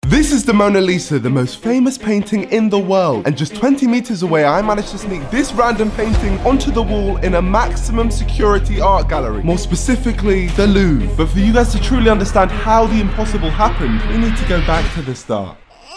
This is the Mona Lisa, the most famous painting in the world. And just 20 meters away, I managed to sneak this random painting onto the wall in a maximum security art gallery. More specifically, the Louvre. But for you guys to truly understand how the impossible happened, we need to go back to the start.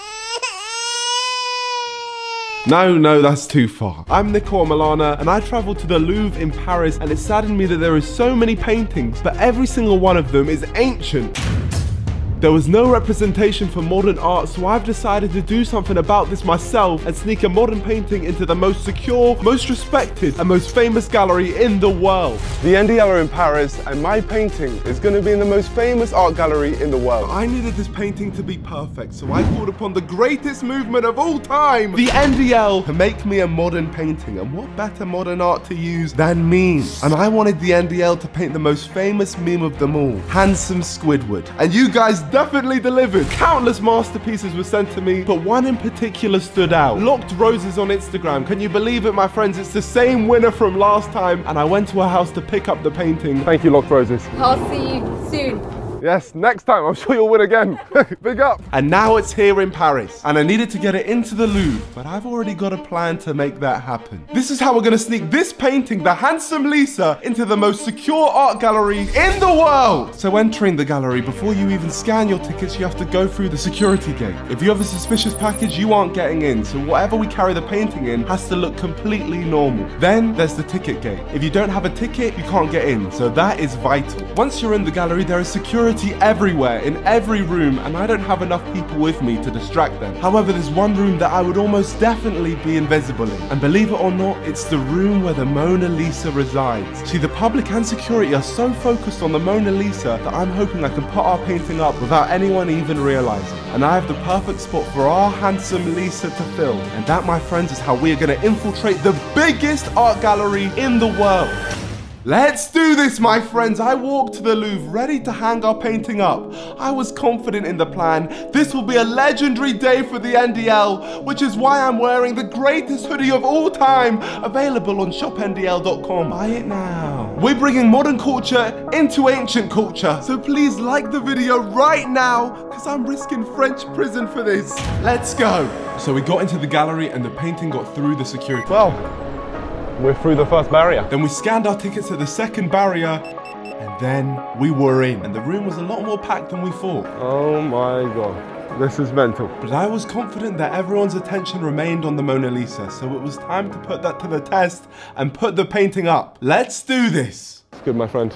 No, that's too far. I'm Nicole Milana, and I traveled to the Louvre in Paris, and it saddened me that there are so many paintings, but every single one of them is ancient. There was no representation for modern art, so I've decided to do something about this myself and sneak a modern painting into the most secure, most respected, and most famous gallery in the world. The NDL are in Paris, and my painting is going to be in the most famous art gallery in the world. I needed this painting to be perfect, so I called upon the greatest movement of all time, the NDL, to make me a modern painting. And what better modern art to use than memes? And I wanted the NDL to paint the most famous meme of them all, Handsome Squidward. And you guys definitely delivered. Countless masterpieces were sent to me, but one in particular stood out. Locked Roses on Instagram. Can you believe it, my friends? It's the same winner from last time, and I went to her house to pick up the painting. Thank you, Locked Roses. I'll see you soon. Yes, next time, I'm sure you'll win again. Big up. And now it's here in Paris, and I needed to get it into the Louvre, but I've already got a plan to make that happen. This is how we're gonna sneak this painting, the Handsome Lisa, into the most secure art gallery in the world. So entering the gallery, before you even scan your tickets, you have to go through the security gate. If you have a suspicious package, you aren't getting in, so whatever we carry the painting in has to look completely normal. Then there's the ticket gate. If you don't have a ticket, you can't get in, so that is vital. Once you're in the gallery, there is security everywhere, in every room, and I don't have enough people with me to distract them. However, there's one room that I would almost definitely be invisible in. And believe it or not, it's the room where the Mona Lisa resides. See, the public and security are so focused on the Mona Lisa that I'm hoping I can put our painting up without anyone even realizing. And I have the perfect spot for our Handsome Lisa to fill. And that, my friends, is how we are going to infiltrate the biggest art gallery in the world. Let's do this, my friends. I walked to the Louvre ready to hang our painting up. I was confident in the plan. This will be a legendary day for the NDL, which is why I'm wearing the greatest hoodie of all time, available on shopndl.com. Buy it now. We're bringing modern culture into ancient culture, so please like the video right now, because I'm risking French prison for this. Let's go. So we got into the gallery and the painting got through the security. Well, we're through the first barrier. Then we scanned our tickets at the second barrier, and then we were in. And the room was a lot more packed than we thought. Oh my God, this is mental. But I was confident that everyone's attention remained on the Mona Lisa, so it was time to put that to the test and put the painting up. Let's do this. It's good, my friend.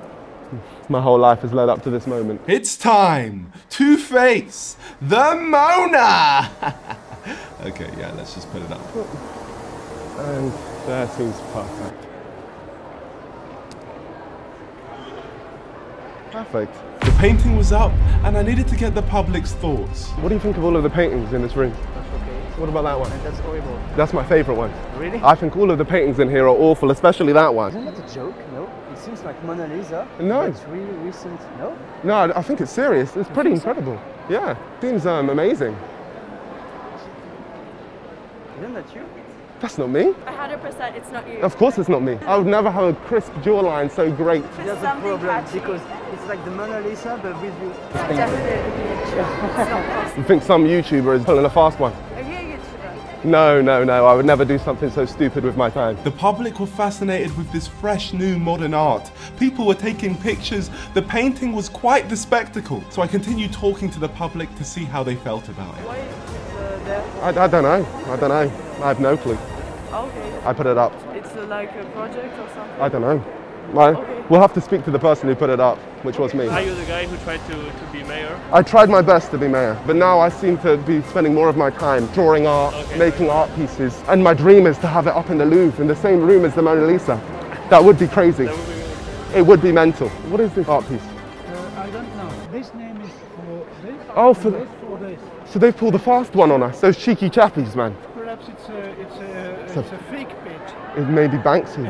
My whole life has led up to this moment. It's time to face the Mona. Okay, yeah, let's just put it up. And that seems perfect. Perfect. The painting was up, and I needed to get the public's thoughts. What do you think of all of the paintings in this room? That's okay. What about that one? That's horrible. That's my favorite one. Really? I think all of the paintings in here are awful, especially that one. Isn't that a joke? No? It seems like Mona Lisa. No. It's really recent. No? No, I think it's serious. It's pretty incredible. Yeah, seems amazing. Isn't that you? That's not me. 100% it's not you. Of course it's not me. I would never have a crisp jawline so great. That's a problem because it's like the Mona Lisa but with you. Definitely. You think some YouTuber is pulling a fast one? Are you a YouTuber? No, I would never do something so stupid with my time. The public were fascinated with this fresh new modern art. People were taking pictures. The painting was quite the spectacle. So I continued talking to the public to see how they felt about it. Why is it there? I don't know. I have no clue. Okay. I put it up. It's like a project or something? I don't know. We'll have to speak to the person who put it up, which was me. Are you the guy who tried to be mayor? I tried my best to be mayor, but now I seem to be spending more of my time drawing art, making art pieces, and my dream is to have it up in the Louvre, in the same room as the Mona Lisa. That would be crazy. That would be It would be mental. What is this art piece? I don't know. This name is for this. Oh, for this, for this. So they pulled the fast one on us, those cheeky chappies, man. Perhaps it's a fake page. It may be Banksy.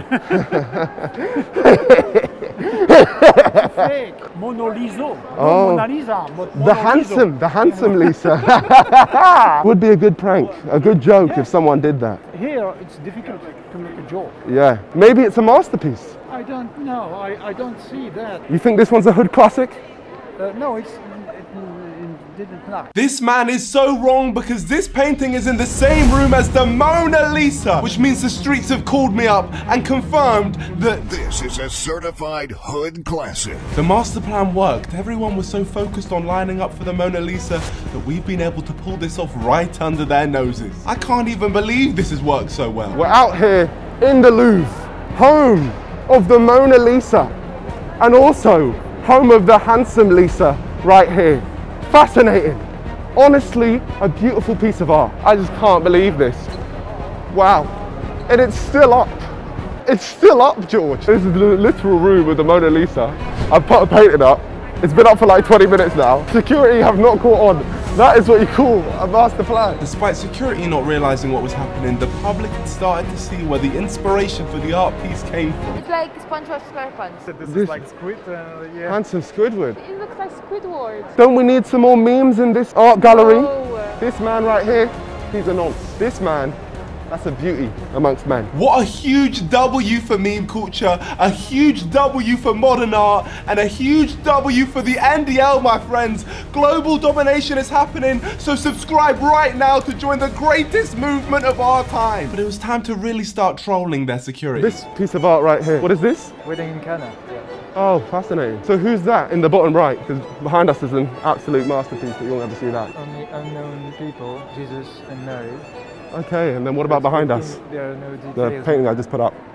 Fake. Mona Lisa. Oh. Mona Lisa. But The handsome Lisa. Would be a good prank, a good joke if someone did that. Here it's difficult to make a joke. Yeah, maybe it's a masterpiece. I don't know. I don't see that. You think this one's a hood classic? No, it's didn't like. This man is so wrong because this painting is in the same room as the Mona Lisa, which means the streets have called me up and confirmed that This is a certified hood classic. the master plan worked. Everyone was so focused on lining up for the Mona Lisa that we've been able to pull this off right under their noses. I can't even believe this has worked so well. We're out here in the Louvre, home of the Mona Lisa, and also home of the handsome Lisa right here. Fascinating. Honestly, a beautiful piece of art. I just can't believe this. Wow. And it's still up. It's still up, George. This is the literal room of the Mona Lisa. I've put a painting up. It's been up for like 20 minutes now. Security have not caught on. That is what you call a master plan. Despite security not realizing what was happening, the public had started to see where the inspiration for the art piece came from. It's like SpongeBob SquarePants. This is like squid, yeah. Handsome Squidward. It looks like Squidward. Don't we need some more memes in this art gallery? Oh. This man right here, he's a nonce. This man, that's a beauty amongst men. What a huge W for meme culture, a huge W for modern art, and a huge W for the NDL, my friends. Global domination is happening, so subscribe right now to join the greatest movement of our time. But it was time to really start trolling their security. This piece of art right here, what is this? Wedding in Cana. Yeah. Oh, fascinating. So who's that in the bottom right? Because behind us is an absolute masterpiece, but you'll never see that. Only unknown people, Jesus and Mary. Okay, and then what about behind us? There are no details. The painting I just put up.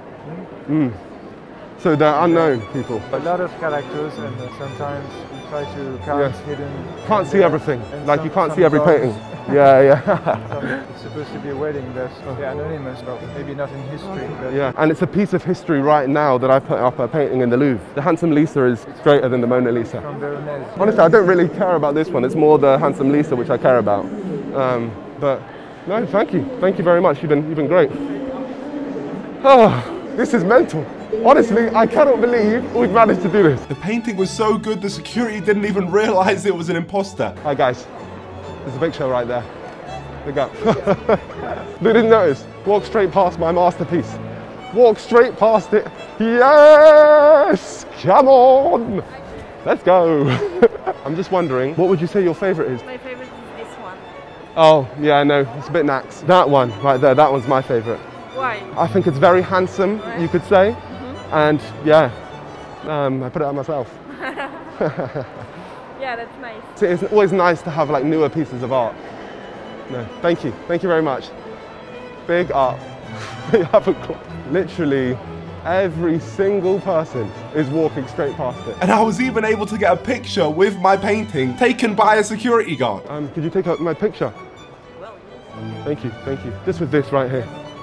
So they're unknown people. A lot of characters, and sometimes we try to count hidden. Can't see everything. and Like some- you can't some see every dogs. painting. Yeah. It's supposed to be a wedding, but they're anonymous, but maybe not in history. But Yeah, and it's a piece of history right now that I put up a painting in the Louvre. The handsome Lisa is straighter than the Mona Lisa. from Veronese. Honestly, I don't really care about this one. It's more the handsome Lisa which I care about. But no, thank you. Thank you very much. You've been great. Oh, this is mental. Honestly, I cannot believe we've managed to do this. The painting was so good, the security didn't even realize it was an imposter. Hi guys, there's a picture right there. Look up. They didn't notice. Walk straight past my masterpiece. Walk straight past it. Yes! Come on! Let's go. I'm just wondering, what would you say your favorite is? My favorite is this one. Oh, yeah, no, it's a bit nax. That one right there, that one's my favorite. Why? I think it's very handsome, you could say. And yeah, I put it up myself. Yeah, that's nice. So it's always nice to have like newer pieces of art. No, thank you very much. Big up. You haven't got literally every single person is walking straight past it. And I was even able to get a picture with my painting taken by a security guard. Could you take out my picture? Well, Thank you. Just with this right here.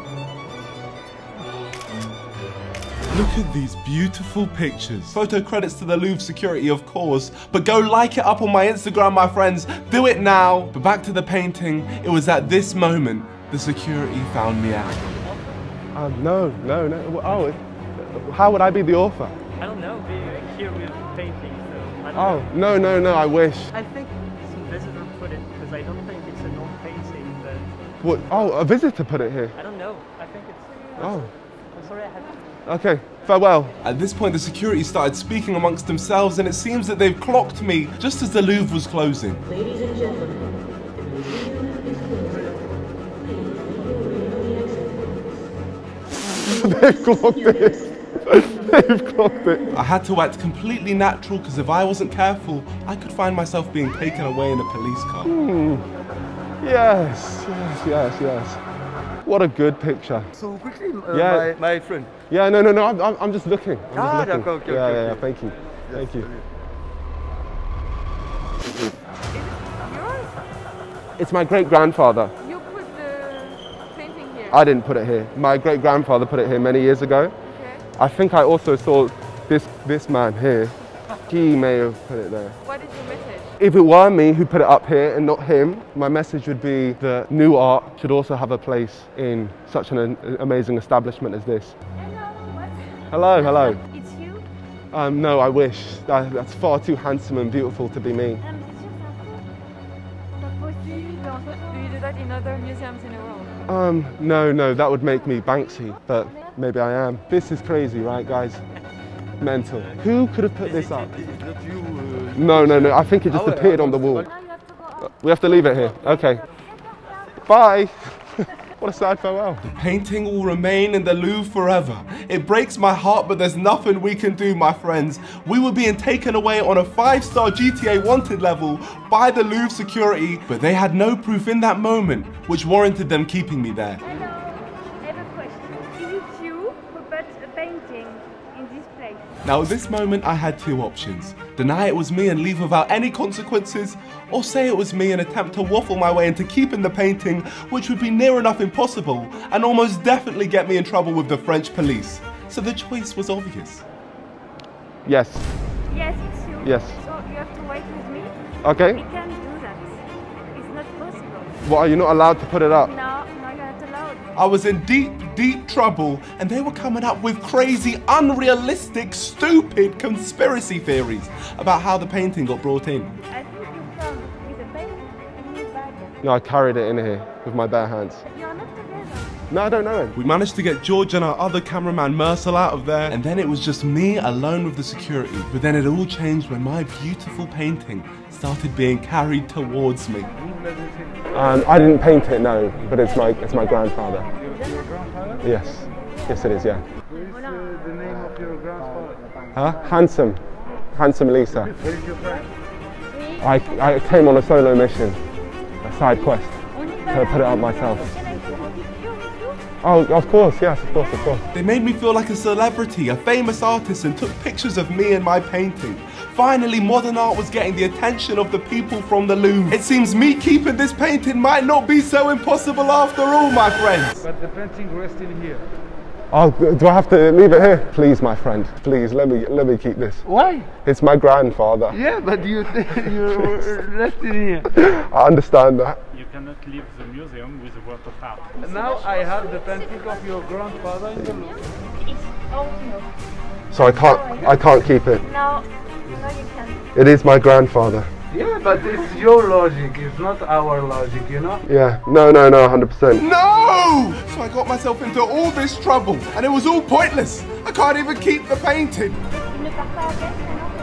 Look at these beautiful pictures. Photo credits to the Louvre security, of course, but go like it up on my Instagram, my friends. Do it now. But back to the painting, it was at this moment the security found me out. No. Oh, how would I be the author? I don't know, being here with painting, so I don't know. Oh, no, I wish. I think some visitor put it, because I don't think it's a known painting, but What? Oh, a visitor put it here. I don't know. I think it's... Oh. I'm sorry, I had... Okay, farewell. At this point, the security started speaking amongst themselves, and it seems that they've clocked me just as the Louvre was closing. Ladies and gentlemen, They've clocked it. They've clocked it. I had to act completely natural because if I wasn't careful, I could find myself being taken away in a police car. Yes. What a good picture. So quickly, Yeah. my friend. Yeah, no, I'm just looking. I'm just looking. okay, Yeah, okay. thank you. Thank you. yours? It's my great-grandfather. You put the painting here. I didn't put it here. My great-grandfather put it here many years ago. Okay. I think I also saw this man here. He may have put it there. What is your message? If it were me who put it up here and not him, my message would be that new art should also have a place in such an amazing establishment as this. Hello. It's you? No, I wish. That's far too handsome and beautiful to be me. Do you do that in other museums in the world? No, that would make me Banksy, but maybe I am. This is crazy, right, guys? Mental. Who could have put this up? It's not you. No, I think it just appeared on the wall. Now you have to go We have to leave it here. Okay. Bye. What a sad farewell. The painting will remain in the Louvre forever. It breaks my heart, but there's nothing we can do, my friends. We were being taken away on a 5-star GTA wanted level by the Louvre security, but they had no proof in that moment, which warranted them keeping me there. Hello, I have a question. Is it you who put a painting in this place? Now at this moment I had two options. Deny it was me and leave without any consequences, or say it was me and attempt to waffle my way into keeping the painting, which would be near enough impossible and almost definitely get me in trouble with the French police. So the choice was obvious. Yes. Yes, it's you. Yes. So you have to wait with me? Okay. We can't do that. It's not possible. What, are you not allowed to put it up? No, you're not allowed. I was in deep trouble, and they were coming up with crazy, unrealistic, stupid conspiracy theories about how the painting got brought in. I think you come with a painting in your bag. No, I carried it in here with my bare hands. You're not together. No, I don't know him. We managed to get George and our other cameraman Mercel out of there, and then it was just me alone with the security. But then it all changed when my beautiful painting started being carried towards me. I didn't paint it, no, but it's my grandfather. Your grandfather? Yes. Yes, it is, yeah. What is the name of your grandfather? Huh? Handsome Lisa. Where is your friend? I came on a solo mission, a side quest, to put it up myself. Can I take a picture with you? Oh, of course, yes, of course. They made me feel like a celebrity, a famous artist, and took pictures of me and my painting. Finally, modern art was getting the attention of the people from the Louvre. It seems me keeping this painting might not be so impossible after all, my friends. But the painting rests in here. Oh, do I have to leave it here? Please, my friend, please, let me keep this. Why? It's my grandfather. Yeah, but you're resting here. I understand that. You cannot leave the museum with a work of art. Now I have the painting of your grandfather in the Louvre. It's no. So I can't keep it. No, you can't. It is my grandfather. Yeah, but it's your logic, it's not our logic, you know? Yeah, no, 100%. No! So I got myself into all this trouble, and it was all pointless. I can't even keep the painting. Il ne part pas avec,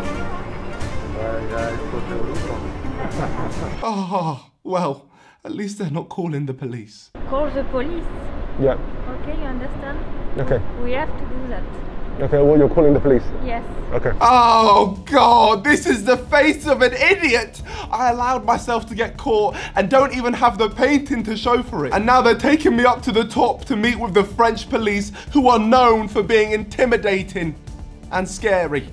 Oh, well, at least they're not calling the police. Call the police. Yeah. Okay, you understand? Okay. We have to do that. Okay, well, you're calling the police. Yes. Okay. Oh, God, this is the face of an idiot. I allowed myself to get caught and don't even have the painting to show for it. And now they're taking me up to the top to meet with the French police, who are known for being intimidating and scary.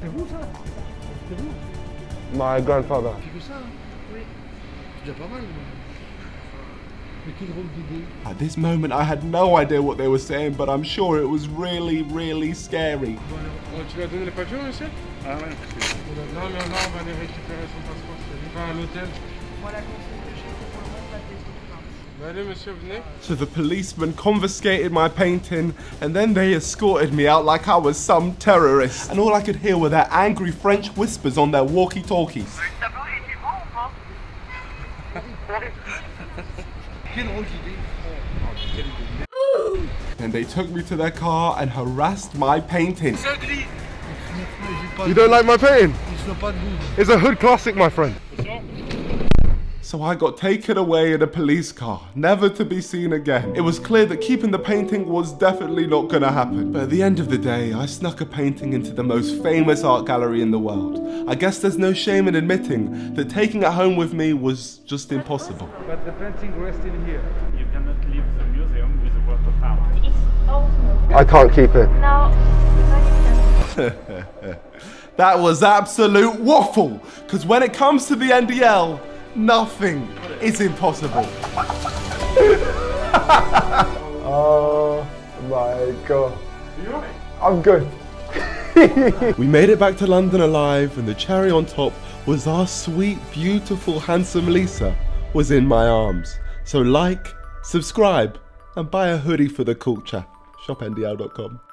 My grandfather. At this moment, I had no idea what they were saying, but I'm sure it was really, really scary. Tu lui as donné les papiers, monsieur? Ah ouais. Non, mais on va aller récupérer son passeport. Il va à l'hôtel. Allez, monsieur, venez. So the policeman confiscated my painting, and then they escorted me out like I was some terrorist. And all I could hear were their angry French whispers on their walkie-talkies. And they took me to their car and harassed my painting. You don't like my painting? It's a hood classic, my friend. So I got taken away in a police car, never to be seen again. It was clear that keeping the painting was definitely not gonna happen. But at the end of the day, I snuck a painting into the most famous art gallery in the world. I guess there's no shame in admitting that taking it home with me was just impossible. But the painting rests in here. You cannot leave the museum with a work of art. It's no. I can't keep it. No, you can't. That was absolute waffle, because when it comes to the NDL, nothing is impossible. Oh my God. I'm good. We made it back to London alive, and the cherry on top was our sweet, beautiful, handsome Lisa was in my arms. So like, subscribe, and buy a hoodie for the culture. ShopNDL.com.